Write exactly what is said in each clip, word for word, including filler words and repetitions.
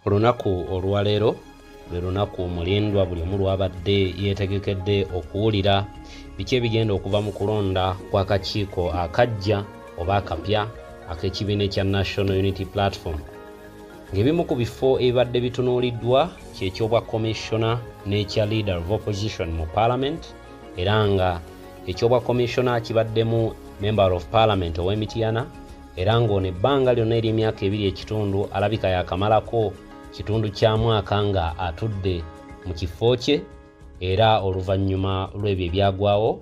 Olunaku olwaleero lwe lunaku mulindwa buli omu lwabadde yeetegekedde okuwulira biki ebigenda okuva mu kulonda kw'akakiiko akajja oba akapya ak'ekibiina ekya National Unity Platform. Ng'ebimu ku bifo ebibadde bitunuuliddwa ky'ekyobwa Commissioner n'ekya Leader of Opposition mu Parliament, era nga ekyobwa Commissioner kibaddemu Member of Parliament ow'Emityana, era ng'ono ebbanga lyonna ery'emyaka ebiri ekitundu alabika yakamalako kitundu kya mwaka nga atudde mu kifo kye, era oluvannyuma lw'ebyo ebyagwawo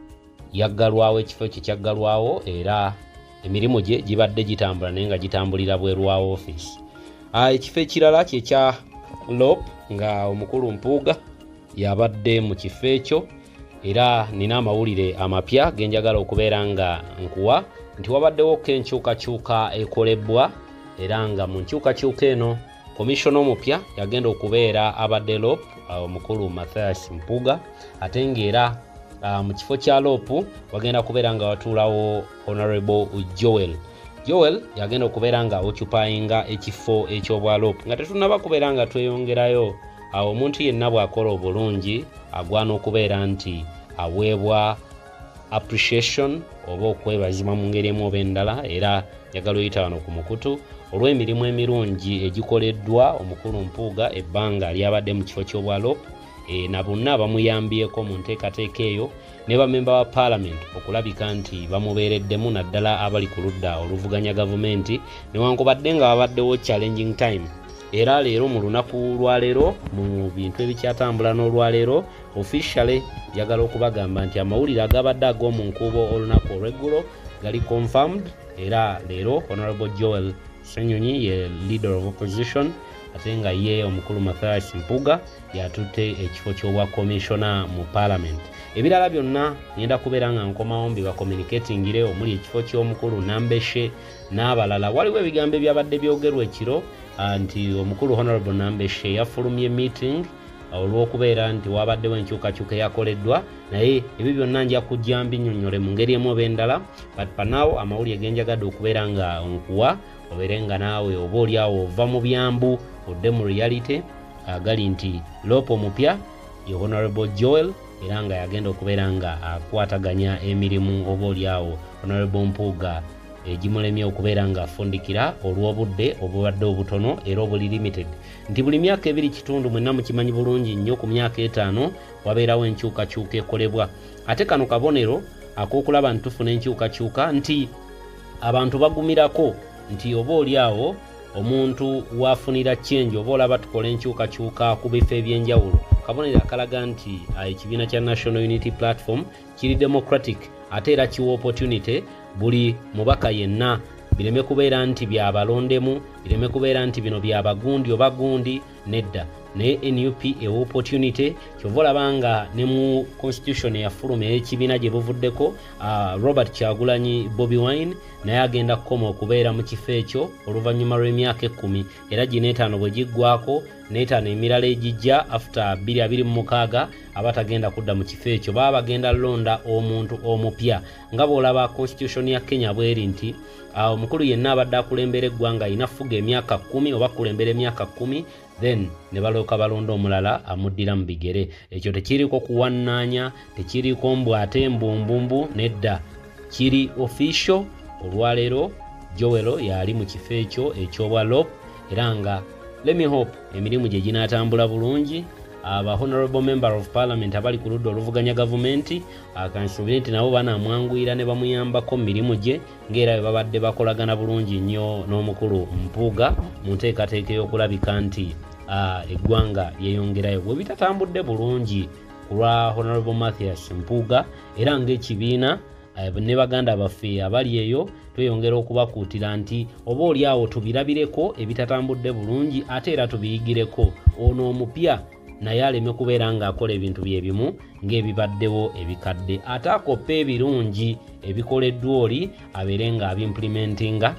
yaggalwawo, ekifo kye kyaggalwawo era emirimu gye gibadde gitambula naye nga gitambulira bweru wa office. Ekifo ekirala kyekya Lop nga omukulu Mpuuga yabadde mu kifo ekyo, era nina amawulire amapya genjagala okubeera nga nkuwa nti wabaddewo enkyukakyuka ekolebwa, era nga mu nkyukakyuka eno Commissioner omupya yagenda okubeera abadde Lop omukulu Mathias Mpuuga, ate ng'era uh, mu kifo kya Lop wagenda kubeera nga watuulawo Honorable Joel. Joel yagenda okubeera nga occupyinga ekifo ekyobwa Lop, nga tetunaba kubeera nga tweyongerayo. Awo omuntu yenna bw'akola obulungi agwana okubeera nti aweebwa appreciation oba okwebazibwa mu ngeri emu oba endala, era njagala oyita wano ku mukutu olw'emirimu emirungi egikoleddwa omukulu Mpuuga ebbanga lyabadde mu kifo ky'obwa Lop, e, na bonna bamuyambyeko mu nteekateeka eyo ne bamemba ba Parliament okulabika nti bamubeereddemu naddala abali ku ludda oluvuganya gavumenti, newankubadde nga babaddewo challenging time. Era leero mu lunaku lwaleero mu bintu ebikyatambula n'olwaleero officially njagala okubagamba nti amawulire agabadde ag'omu nkuubo olunaku olw'eggulo gali confirmed, era leero Honorable Joel Ssenyonyi ye Leader of Opposition, ate nga ye omukulu Mathias Mpuuga yatutte ekifo ky'obwa Commissioner mu Parliament. Ebirala byonna ngenda kubeera nga nkomawo mbi bakommunicatingire omuli ekifo ky'omukulu Nambeshe n'abalala. Waliwo ebigambo ebyabadde byogerwa ekiro nti omukulu Honorable Nambeshe Efulumye meeting olw'okubeera nti wabaddewo enkyukakyuka eyakoleddwa, naye ebyo byonna nja kujja mbinnyonnyole mu ngeri emu oba endala, but panaawo amawulire genjagadde okubeera nga nkuwa obeere nga naawe oba oliawo ova mu byambu odde mu reality agali nti Lop omupya ye Honorable Joel, era nga yagenda okubeera nga akwataganya emirimu oba oliawo Honorable Mpuuga egimulemye okubeera nga afundikira olw'obudde obubadde obutono era obuli limited, nti buli myaka ebiri kitundu mwenna mukimanyi bulungi nnyo ku myaka etaano wabeerawo enkyukakyuka ekolebwa. Ate kano kabonero ak'okulaba nti tufuna enkyukakyuka nti abantu bagumirako nti oba oliawo omuntu wafunira change oba olaba tukola enkyukakyuka ku bifo ebyenjawulo. Kabonero akalaga nti ekibiina kya National Unity Platform kiri democratic, ate era kiwa opportunity buli mubaka yenna, bireme kubeera nti byabalondemu, bireme kubeera nti bino byabagundi oba gundi, nedda. Naye N U P ewa opportunity, kyova olaba nga ne mu constitution eyafulumya ey'ekibiina gye buvuddeko uh, Robert Kyagulanyi Bobi Wine naye agenda kukoma okubeera mu kifo ekyo oluvannyuma lw'emyaka ekkumi, era gino etaano bwe giggwako n'etaano emirala egijja after bbiri abiri mu mukaaga abatagenda kudda mu kifo ekyo baba bagenda londa omuntu omupya. Nga bw'olaba constitution ya Kenya bweri nti uh, omukulu yenna abadde akulembera eggwanga alina fuga emyaka kkumi oba kulembera emyaka kkumi, then ne balooka balonda omulala amuddira mu bigere. Ekyo tekiriko kuwannaanya, tekiriko mbwate mbumbumbu, nedda, kiri official. Olwaleero Joel yali mu kifo ekyo ekyobwa Lop, era nga let me hope emirimu gye ginaatambula bulungi. Aba Honorable Member of Parliament abali ku ludda oluvuganya gavumenti akansuubire nti nabo banaamwanguyira ne bamuyambako mu mirimu gye, ng'era bwe babadde bakolagana bulungi nnyo n'omukulu Mpuuga mu nteekateeka y'okulabika nti eggwanga lyeyongerayo. Bwe bitatambudde bulungi ku lwa Honorable Mathias Mpuuga, era ng'ekibiina ne baganda baffe abali eyo tweyongera okubakuutira nti oba oliawo tubirabireko ebitatambudde bulungi, ate era tubiyigireko. Ono omupya naye aleme kubeera ng'akola ebintu bye bimu ng'ebibaddewo ebikadde, ate akopa ebirungi ebikoleddwa oli abeere nga abimplementinga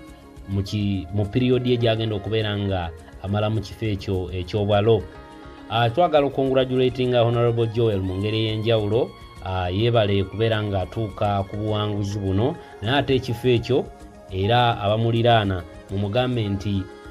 mu periodi egyagenda okubeera nga amala mu kifo ekyo ekyobwa Lop. Twagala okongratulatinga Honorable Joel mu ngeri ey'enjawulo, yeebale kubeera ng'atuuka ku buwanguzi buno, naye ate ekifo ekyo era abamuliraana mumugambe nti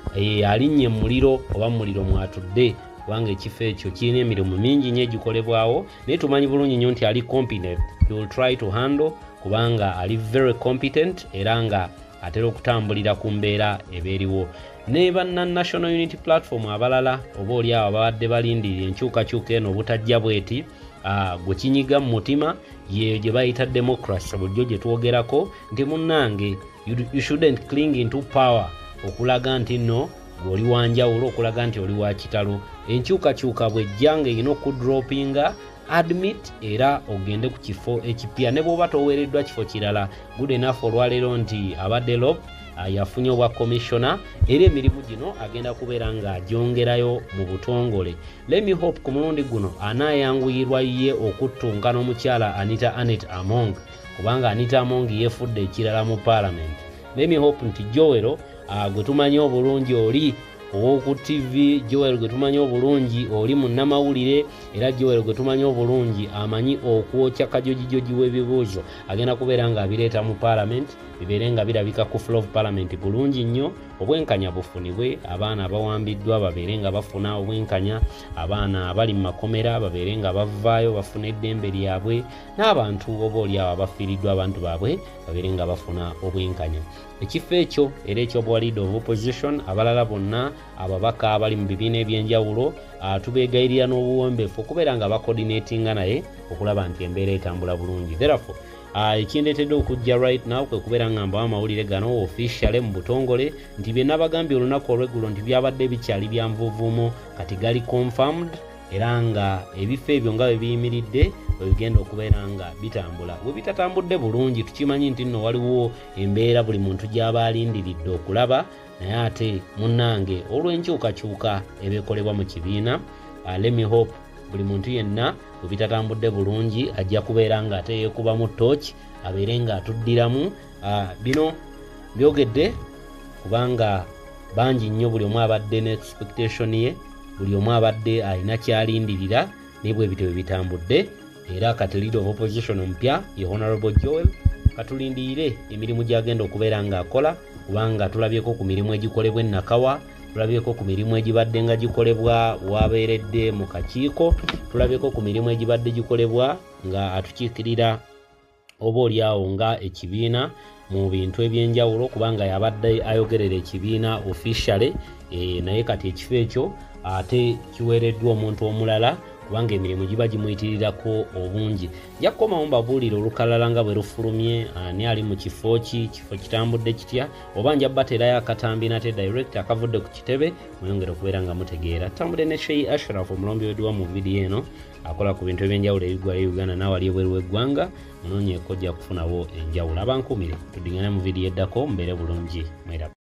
e, alinnye muliro oba muliro mwatudde kubanga ekifo ekyo kirina emirimu mingi nnyo egikolebwawo naye tumanyi bulungi nnyo nti ali competent. He will try to handle kubanga ali very competent era nga atera okutambulira ku mbeera ebeeriwo. Ne banna National Unity Platform abalala oba oli awo babadde balindirira enkyukakyuka eno obutajja bweti uh, gwe kinyiga mu mutima ye gye bayita democracy bulijjo gye twogerako nti munnange you, you shouldn't cling into power okulaga nti nno gw'oli wanjawulo okulaga nti oli wa kitalo. Enkyukakyuka bw'ejjanga erina okudropinga admit era ogende ku kifo ekipya ne bw'oba toweereddwa kifo kirala. Good enough olwaleero nti abadde lop uh, yafunye obwa commissioner era emirimu gino agenda kubeera nga agyongerayo mu butongole. Let me hope ku mulundi guno anaayanguyirwa ye okuttunka n'omukyala Anita Anet Among kubanga Anita Among yeefudde ekirala mu Palamenti. Let me hope nti Joel uh, gwe tumanyi obulungi oli owoku T V, Joel gwe tumanyi obulungi oli munnamawulire era Joel gwe tumanyi obulungi amanyi okwokya kajojijoji w'ebibuuzo agenda kubeera nga abireeta mu Parliament bibeere nga birabika ku floor of Parliament bulungi nnyo. Obwenkanya bufunibwe, abaana abawambiddwa babeere nga bafuna obwenkanya, abaana abali mu makomera babeere nga bavaayo bafuna eddembe lyabwe, n'abantu oba oli awo abafiiriddwa abantu baabwe babeere nga bafuna obwenkanya. Ekifo ekyo era eky'obwa leader of opposition abalala bonna ababaka abali mu bibiina ebyenjawulo tubeegayirira n'obuwombeefu okubeera nga bacoordinatinga naye okulaba nti embeera etambula bulungi. Therefore ekindeetedde okujja right now kwe kubeera nga mbawa amawulire gano officially mu butongole nti bye nabagambye olunaku olw'eggulo nti byabadde bikyali bya nvuvuumo kati gali confirmed era nga ebifo ebyo nga bwe biyimiridde bigenda okubeera nga bitambula. Bwe bitatambudde bulungi tukimanyi nti nno waliwo embeera buli muntu gy'aba alindiridde okulaba naye ate munnange olw'enkyukakyuka ebeekolebwa mu kibiina. uh, let me hope buli muntu yenna bwe bitatambudde bulungi ajja kubeera nga ate yeekuba mu tooki abeere nga atuddiramu. uh, bino byogedde kubanga bangi nnyo buli omu abadde ne expectation ye, buli omu abadde alina kyalindirira naye bwe bityo bwe bitambudde era kati leader of opposition ompya ye Honorable Joel katulindirire emirimu gy'agenda okubeera ng'akola kubanga tulabyeko ku mirimu egikolebwa e Nakawa, tulabyeko ku mirimu egibadde nga gikolebwa wabeeredde mu kakiiko, tulabyeko ku mirimu egibadde gikolebwa nga atukiikirira oba oli awo nga ekibiina mu bintu ebyenjawulo kubanga yabadde ayogerera ekibiina officially. E, naye kati ekifo ekyo ate kiweereddwa omuntu omulala kubanga emirimu giba gimuyitirirako obungi. Nja kukomawo mbabuulire olukalala nga bwe lufulumye ani ali mu kifo ki, kifo kitambudde kitya, oba nja baterayo akatambi nate direct akavudde ku kitebe mweyongere okubeera nga mutegeera. Tambudde ne Sheyi Ashraf omulombi weddwa mu vidiyo eno akola ku bintu ebyenjawulo ebigwala Uganda n'awali ebweru w'eggwanga munoonyeeko ojja kufunawo enjawulo. Abankumire tuddingane mu vidiyo eddako mbeere bulungi. Mwera.